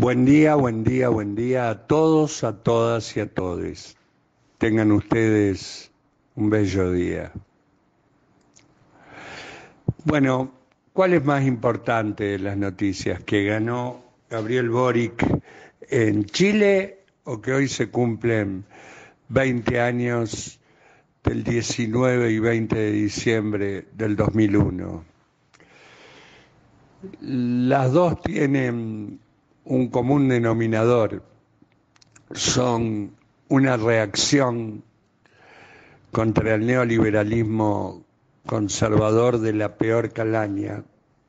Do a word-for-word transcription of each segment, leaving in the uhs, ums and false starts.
Buen día, buen día, buen día a todos, a todas y a todes. Tengan ustedes un bello día. Bueno, ¿cuál es más importante de las noticias? ¿Que ganó Gabriel Boric en Chile o que hoy se cumplen veinte años del diecinueve y veinte de diciembre del dos mil uno? Las dos tienen un común denominador, son una reacción contra el neoliberalismo conservador de la peor calaña.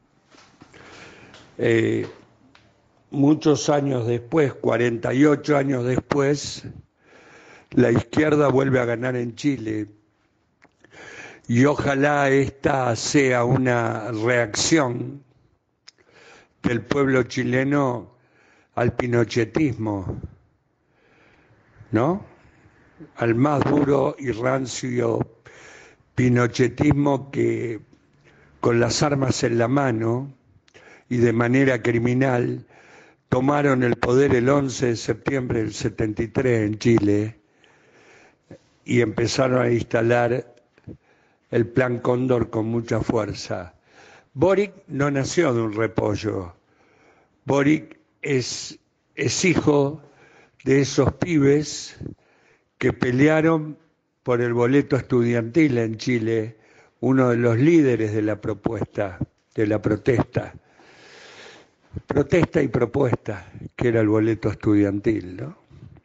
Eh, muchos años después, cuarenta y ocho años después, la izquierda vuelve a ganar en Chile y ojalá esta sea una reacción del pueblo chileno al pinochetismo, ¿no? Al más duro y rancio pinochetismo que, con las armas en la mano y de manera criminal, tomaron el poder el once de septiembre del setenta y tres en Chile y empezaron a instalar el Plan Cóndor con mucha fuerza. Boric no nació de un repollo. Boric es, es hijo de esos pibes que pelearon por el boleto estudiantil en Chile, uno de los líderes de la propuesta, de la protesta. Protesta y propuesta, que era el boleto estudiantil, ¿no?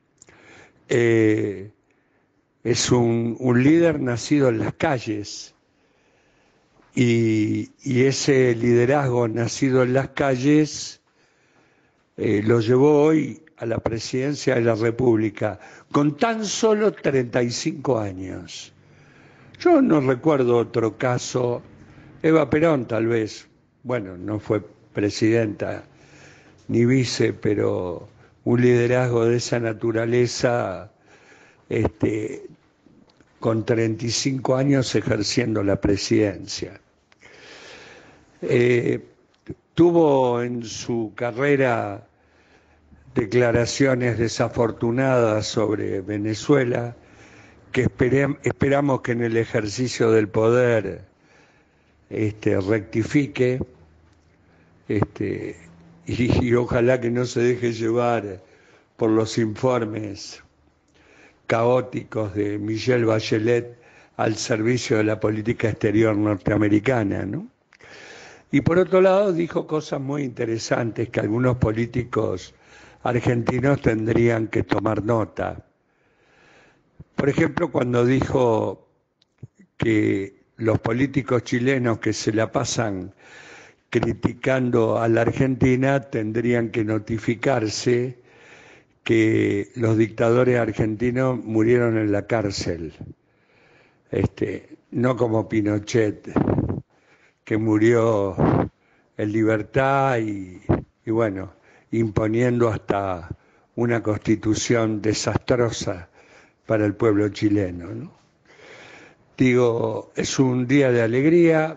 Eh, es un, un líder nacido en las calles y, y ese liderazgo nacido en las calles eh, lo llevó hoy a la presidencia de la República con tan solo treinta y cinco años. Yo no recuerdo otro caso, Eva Perón tal vez, bueno, no fue presidenta ni vice, pero un liderazgo de esa naturaleza, este, con treinta y cinco años ejerciendo la presidencia. Eh, tuvo en su carrera declaraciones desafortunadas sobre Venezuela, que esperem, esperamos que en el ejercicio del poder este, rectifique, este, y, y ojalá que no se deje llevar por los informes caóticos de Michelle Bachelet al servicio de la política exterior norteamericana, ¿no? Y por otro lado dijo cosas muy interesantes que algunos políticos argentinos tendrían que tomar nota. Por ejemplo, cuando dijo que los políticos chilenos que se la pasan criticando a la Argentina tendrían que notificarse que los dictadores argentinos murieron en la cárcel, este, no como Pinochet, que murió en libertad y, y bueno, imponiendo hasta una constitución desastrosa para el pueblo chileno, ¿no? Digo, es un día de alegría.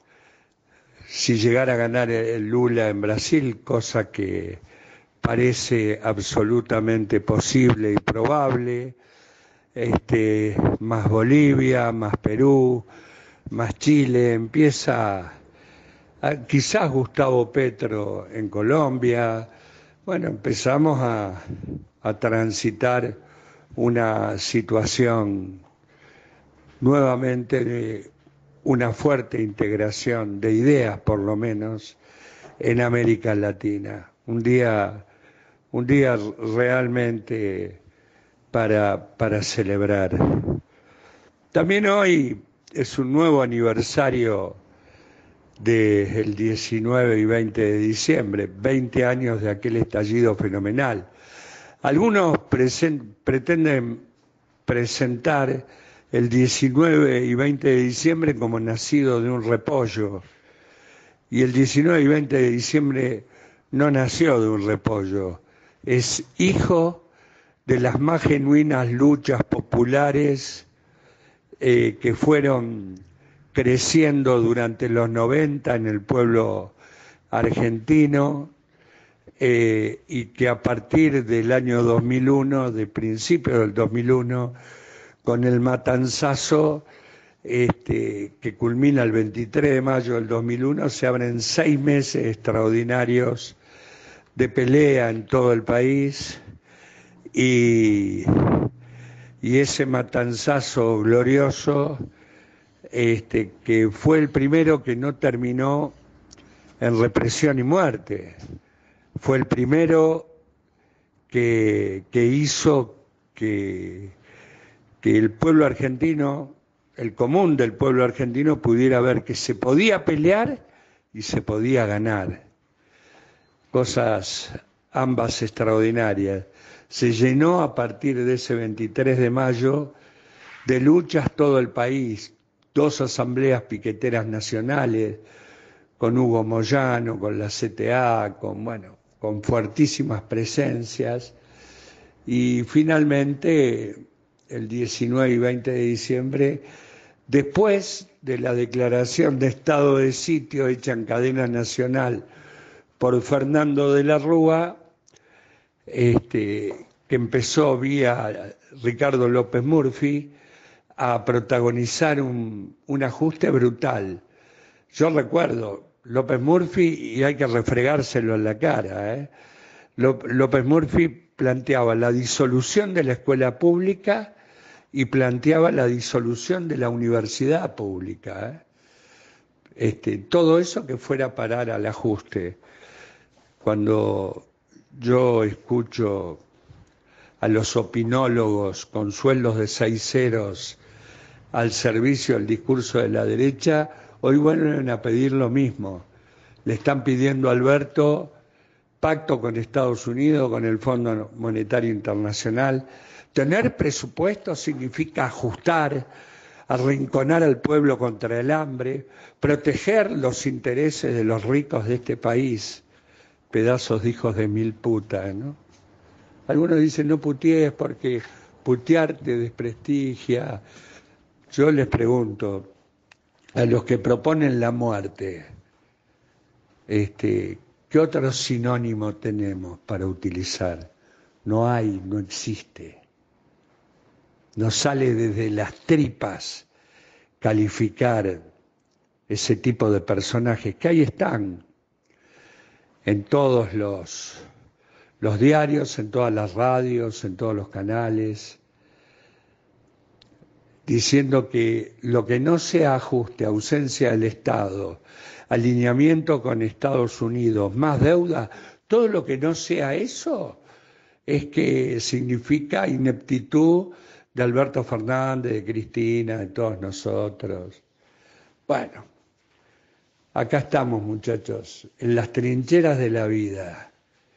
Si llegara a ganar el Lula en Brasil, cosa que parece absolutamente posible y probable, este, más Bolivia, más Perú, más Chile, empieza a, quizás Gustavo Petro en Colombia. Bueno, empezamos a, a transitar una situación nuevamente de una fuerte integración de ideas, por lo menos, en América Latina. Un día, un día realmente para, para celebrar. También hoy es un nuevo aniversario del diecinueve y veinte de diciembre, veinte años de aquel estallido fenomenal. Algunos presen, pretenden presentar el diecinueve y veinte de diciembre como nacido de un repollo, y el diecinueve y veinte de diciembre no nació de un repollo, es hijo de las más genuinas luchas populares eh, que fueron creciendo durante los noventa en el pueblo argentino, eh, y que a partir del año dos mil uno, de principio del dos mil uno, con el matanzazo este, que culmina el veintitrés de mayo del dos mil uno, se abren seis meses extraordinarios de pelea en todo el país y, y ese matanzazo glorioso, este, que fue el primero que no terminó en represión y muerte, fue el primero que, que hizo que, que el pueblo argentino, el común del pueblo argentino, pudiera ver que se podía pelear y se podía ganar. Cosas ambas extraordinarias. Se llenó a partir de ese veintitrés de mayo de luchas todo el país, dos asambleas piqueteras nacionales, con Hugo Moyano, con la C T A, con, bueno, con fuertísimas presencias, y finalmente el diecinueve y veinte de diciembre, después de la declaración de estado de sitio hecha en cadena nacional por Fernando de la Rúa, este, que empezó vía Ricardo López Murphy a protagonizar un, un ajuste brutal. Yo recuerdo López Murphy, y hay que refregárselo en la cara, ¿eh? López Murphy planteaba la disolución de la escuela pública y planteaba la disolución de la universidad pública, ¿eh? Este, todo eso que fuera a parar al ajuste. Cuando yo escucho a los opinólogos con sueldos de seis ceros al servicio del discurso de la derecha, hoy vuelven a pedir lo mismo. Le están pidiendo a Alberto pacto con Estados Unidos, con el Fondo Monetario Internacional. Tener presupuesto significa ajustar, arrinconar al pueblo contra el hambre, proteger los intereses de los ricos de este país. Pedazos de hijos de mil putas, ¿no? Algunos dicen no putees porque putear te desprestigia. Yo les pregunto a los que proponen la muerte, este, ¿qué otro sinónimo tenemos para utilizar? No hay, no existe. Nos sale desde las tripas calificar ese tipo de personajes que ahí están en todos los, los diarios, en todas las radios, en todos los canales, diciendo que lo que no sea ajuste, ausencia del Estado, alineamiento con Estados Unidos, más deuda, todo lo que no sea eso es que significa ineptitud de Alberto Fernández, de Cristina, de todos nosotros. Bueno, acá estamos, muchachos, en las trincheras de la vida,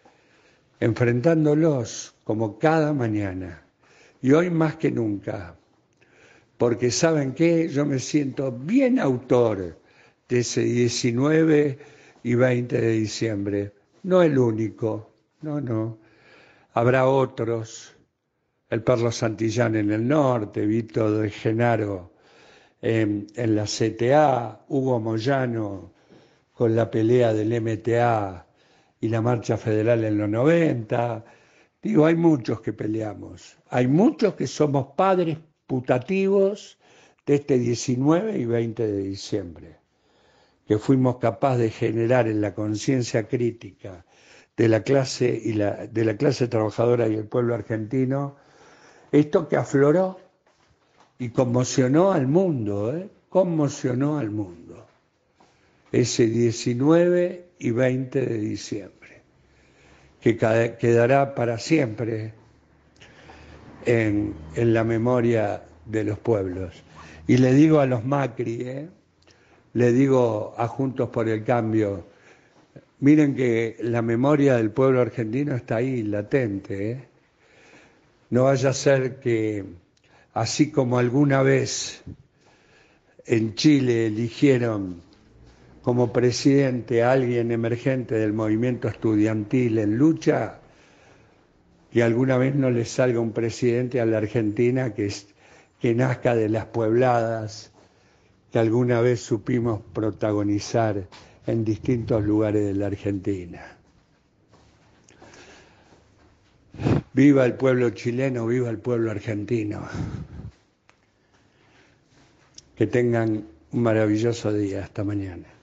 enfrentándolos como cada mañana, y hoy más que nunca, porque ¿saben qué? Yo me siento bien autor de ese diecinueve y veinte de diciembre, no el único, no, no, habrá otros, el Perro Santillán en el norte, Vito de Genaro en, en la C T A, Hugo Moyano con la pelea del M T A y la Marcha Federal en los noventa. Digo, hay muchos que peleamos, hay muchos que somos padres putativos de este diecinueve y veinte de diciembre, que fuimos capaces de generar en la conciencia crítica de la clase y la, de la clase trabajadora y el pueblo argentino, esto que afloró y conmocionó al mundo, ¿eh? conmocionó al mundo, ese diecinueve y veinte de diciembre, que quedará para siempre en, en la memoria de los pueblos. Y le digo a los Macri, ¿eh? le digo a Juntos por el Cambio, miren que la memoria del pueblo argentino está ahí, latente, ¿eh? No vaya a ser que, así como alguna vez en Chile eligieron como presidente a alguien emergente del movimiento estudiantil en lucha, que alguna vez no le salga un presidente a la Argentina que, es, que nazca de las puebladas que alguna vez supimos protagonizar en distintos lugares de la Argentina. Viva el pueblo chileno, viva el pueblo argentino. Que tengan un maravilloso día. Hasta mañana.